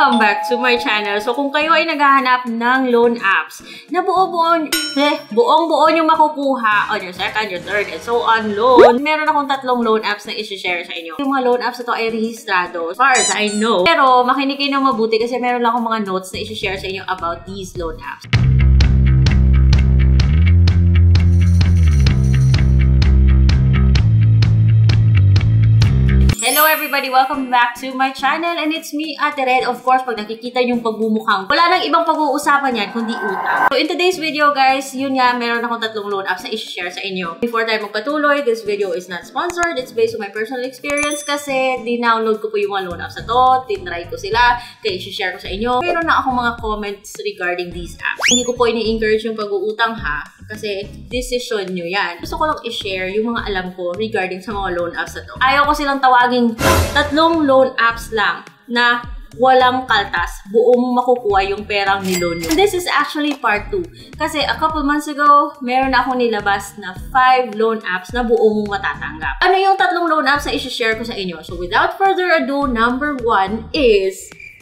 Welcome back to my channel. So kung kayo ay naghahanap ng loan apps na buong-buo nyo makukuha on your second, your third, and so on loan, meron akong 3 loan apps na isi-share sa inyo. Yung mga loan apps na to ay rehistrado as far as I know. Pero makinig kayo ng mabuti kasi meron lang akong mga notes na isi-share sa inyo about these loan apps. Hello everybody! Welcome back to my channel and it's me, Ate Red. Of course, pag nakikita yung pagbumukhang, wala nang ibang pag-uusapan yan kundi utang. So in today's video guys, yun nga, meron akong 3 loan apps na i-share sa inyo. Before tayo magpatuloy, this video is not sponsored. It's based on my personal experience kasi dinownload ko po yung mga loan apps na to, tinry ko sila, kaya i-share ko sa inyo. Meron na akong mga comments regarding these apps. Hindi ko po ini-encourage yung pag-uutang ha, kasi decision nyo yan. Gusto ko lang i-share yung mga alam ko regarding sa mga loan apps na to. Ayaw ko silang tawagin 3 loan apps lang na walang kaltas, buong makukuha yung perang niloan nyo. And this is actually part 2. Kasi a couple months ago, meron akong nilabas na 5 loan apps na buong mong matatanggap. Ano yung 3 loan apps na i-share ko sa inyo? So without further ado, number 1 is...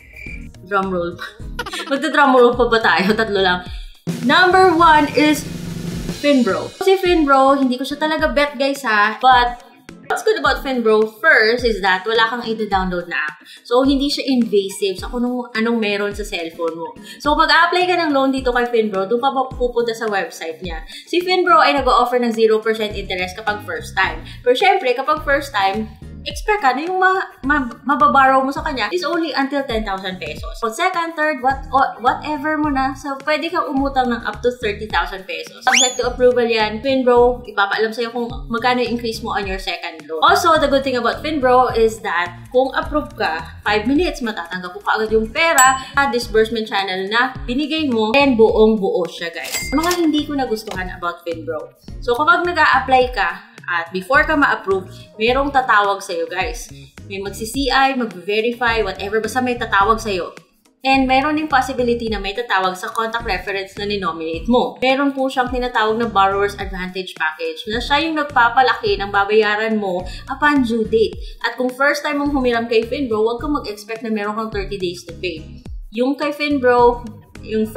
drumroll pa. Magta-drumroll pa ba tayo? 3 lang. Number 1 is Finbro. Si Finbro, hindi ko siya talaga bet guys ha, but what's good about Finbro first is that wala kang i-download na app. So, hindi siya invasive sa kung anong meron sa cellphone mo. So, mag-a-apply ka ng loan dito kay Finbro, doon ka pupunta sa website niya. Si Finbro ay nag-o-offer ng 0% interest kapag first time. Pero syempre, kapag first time, expect ka na yung mababorrow mo sa kanya is only until 10,000 pesos. So, second, third, whatever mo na. So, pwede kang umutang ng up to 30,000 pesos. Subject to approval yan. Finbro, ipapaalam sa'yo kung magkano yung increase mo on your second loan. Also, the good thing about Finbro is that kung approve ka, 5 minutes, matatanggap mo kaagad yung pera sa disbursement channel na binigay mo and buong-buo siya, guys. Mga hindi ko nagustuhan about Finbro. So, kapag nag-a-apply ka, at before ka ma-approve, merong tatawag sa'yo, guys. May magsi-CI, mag-verify, whatever, basta may tatawag sa'yo. And meron din possibility na may tatawag sa contact reference na ninominate mo. Meron po siyang tinatawag na Borrower's Advantage Package na siya yung nagpapalaki ng babayaran mo upon due date. At kung first time mong humiram kay Finbro, huwag kang mag-expect na meron kang 30 days to pay. Yung kay Finbro, yung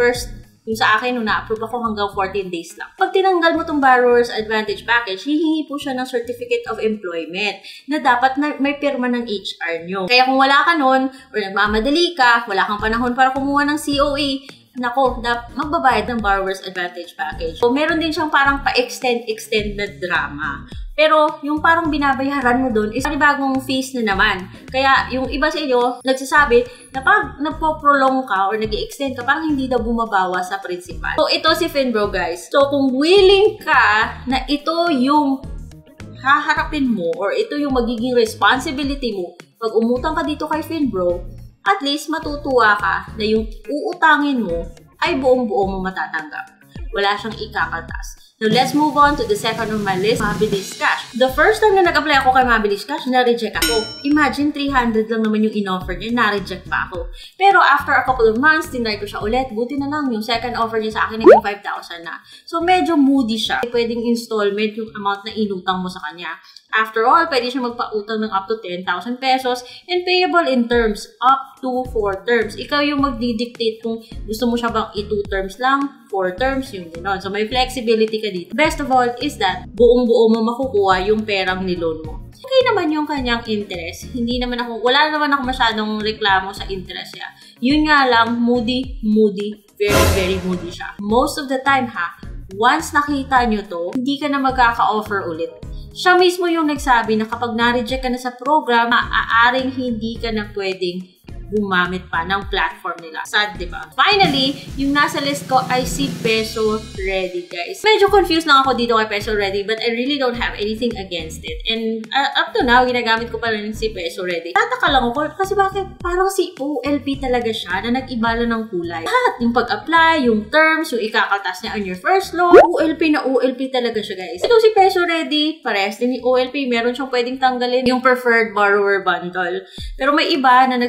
sa akin, nung na-approve ako hanggang 14 days lang. Pag tinanggal mo tong Borrower's Advantage Package, hihingi po siya ng Certificate of Employment na dapat na may pirma ng HR nyo. Kaya kung wala ka nun, or nagmamadali ka, wala kang panahon para kumuha ng COE, nako, magbabayad ng Borrower's Advantage Package. So, meron din siyang parang pa-extend na drama. Pero, yung parang binabayaran mo doon is bagong fees na naman. Kaya, yung iba sa inyo, nagsasabi na pag nagpo-prolong ka or nag-i-extend ka, parang hindi daw bumabawa sa principal. So, ito si Finbro, guys. So, kung willing ka na ito yung haharapin mo or ito yung magiging responsibility mo pag umutang ka dito kay Finbro, at least matutuwa ka na yung uutangin mo ay buong-buo mo matatanggap. Wala siyang ikakaltas. Now, let's move on to the second on my list, Mabilis Cash. The first time na nag-apply ako kay Mabilis Cash, na-reject ako. Imagine, 300 lang naman yung in-offer niya, na-reject pa ako. Pero after a couple of months, tinry ko siya ulit. Buti na lang, yung second offer niya sa akin, naging 5,000 na. So, medyo moody siya. Pwedeng installment yung amount na inutang mo sa kanya. After all, pwede siya magpautang ng up to 10,000 pesos and payable in terms, up to 4 terms. Ikaw yung magdidictate kung gusto mo siya bang i-2 terms lang, 4 terms, yung gano'n. So, may flexibility ka dito. Best of all is that buong-buo mo makukuha yung perang niloan mo. Okay naman yung kanyang interest. Wala naman ako masyadong reklamo sa interest niya. Yun nga lang, moody, very, very moody siya. Most of the time ha, once nakita nyo to, hindi ka na magkaka-offer ulit. Siya mismo yung nagsabi na kapag na-reject ka na sa program, maaaring hindi ka na pwedeng gumamit pa ng platform nila. Sad, diba? Finally, yung nasa list ko ay si Peso Ready, guys. Medyo confused lang ako dito kay Peso Ready, but I really don't have anything against it. And up to now, ginagamit ko pa rin si Peso Ready. Tataka lang ako kasi bakit parang si OLP talaga siya na nag-ibala ng kulay. Lahat, yung pag-apply, yung terms, yung ikakaltas niya on your first loan, OLP na OLP talaga siya, guys. Ito si Peso Ready, parehas din ni OLP, meron siyang pwedeng tanggalin yung preferred borrower bundle. Pero may iba na nagsasabi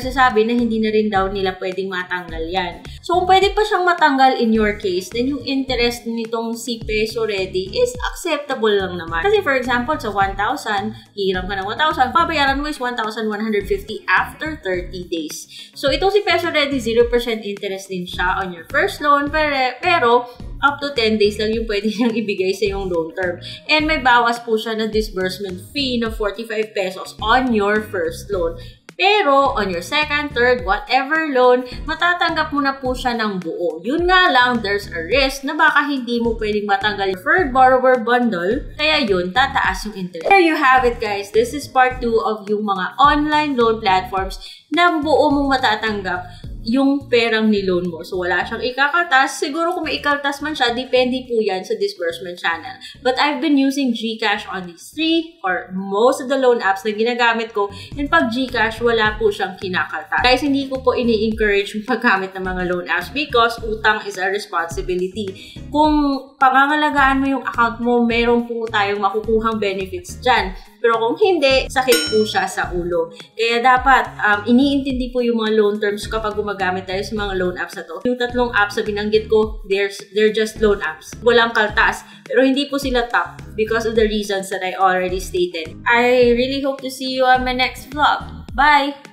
na hindi na rin daw nila pwedeng matanggal yan. So, kung pwede pa siyang matanggal in your case, then yung interest nitong si Peso Ready is acceptable lang naman. Kasi for example, sa 1,000, hihiram ka ng 1,000, babayaran mo is 1,150 after 30 days. So, itong si Peso Ready, 0% interest din siya on your first loan, pero up to 10 days lang yung pwede niyang ibigay sa yung loan term. And may bawas po siya na disbursement fee na 45 pesos on your first loan. Pero, on your second, third, whatever loan, matatanggap mo na po siya ng buo. Yun nga lang, there's a risk na baka hindi mo pwedeng matanggal yung preferred borrower bundle, kaya yun, tataas yung interest. There you have it, guys. This is part 2 of yung mga online loan platforms na buo mong matatanggap yung perang niloan mo. So, wala siyang ikakaltas. Siguro kung may ikaltas man siya, depende po yan sa disbursement channel. But I've been using GCash on these 3 or most of the loan apps na ginagamit ko. And pag GCash, wala po siyang kinakaltas. Guys, hindi ko po ini-encourage yung paggamit ng mga loan apps because utang is a responsibility. Kung pangangalagaan mo yung account mo, meron po tayong makukuhang benefits dyan. Pero kung hindi, sakit po siya sa ulo. Kaya dapat, iniintindi po yung mga loan terms kapag gumagamit tayo sa mga loan apps na to. Yung 3 apps na binanggit ko, they're just loan apps. Walang kaltas. Pero hindi po sila top because of the reasons that I already stated. I really hope to see you on my next vlog. Bye!